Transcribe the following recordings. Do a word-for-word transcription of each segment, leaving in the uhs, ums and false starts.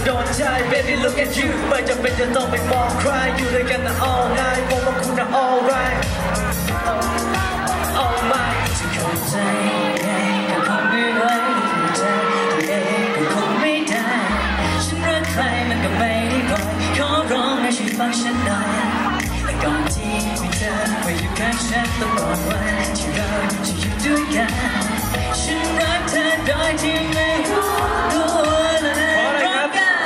โดนใจ baby look at you ไม่จำเป็นจะต้องไปมองใครอยู่ด้วยกันนะ all night บอกว่าคุณนะ all right all my จะเข้าใจก็คงไม่ไหวเข้าใจตัวเองก็คงไม่ได้ฉันรักใครมันก็ไม่ได้บ่อยขอร้องให้ช่วยฟังฉันหน่อยแต่ก่อนที่มีเธอมาอยู่ข้างฉันต้องบอกว่าที่เราจะอยู่ด้วยกันฉันรักเธอโดยที่ไม่รู้ตัวเลยรักกัน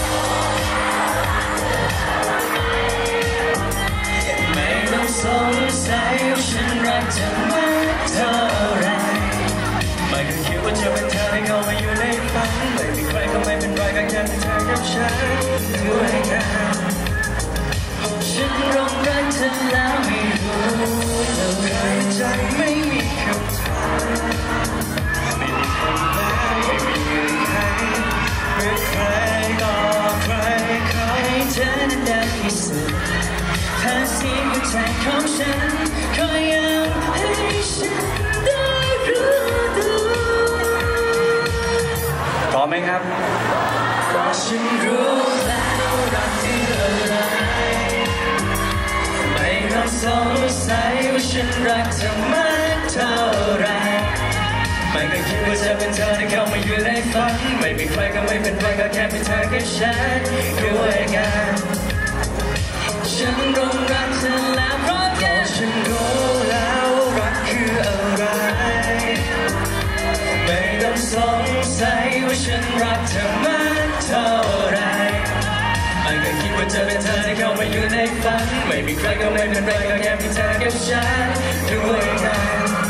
ไม่ต้องสงสัยว่าฉันรักเธอมากเท่าไรไม่เคยคิดว่าจะเป็นเธอที่เข้ามาอยู่ในฝันไม่มีใครก็ไม่เป็นไรก็แค่เป็นเธอกับฉันด้วยกันฉันร้องรักเธอแล้วไม่รู้เลยใจไม่มีคำถามไม่มีคำแม้ไม่มีเงื่อนไขเพื่อใครต่อใครเขาให้เธอนั้นได้พิสูจน์ภาษีหัวใจของฉันคอยย้ำให้ฉันได้รู้ตัวพร้อมไหมครับเพราะฉันรู้แล้วรักที่อะไรไม่ต้องสงสัยว่าฉันรักเธอมากเท่าไรไม่เคยคิดว่าจะเป็นเธอที่เข้ามาอยู่ในฝันไม่มีใครก็ไม่เป็นไรก็แค่เป็นเธอกับฉันด้วยกันฉันรู้รักเธอแล้วเพราะแค่ฉันรู้แล้วรักคืออะไรไม่ต้องสงสัยว่าฉันรักเธอมากเท่าไรไม่เคยคิดว่าจะเป็นเธอที่เข้ามาอยู่ในฝันไม่มีใครก็ไม่เป็นไรก็แค่มีเธอกับฉันด้วยกัน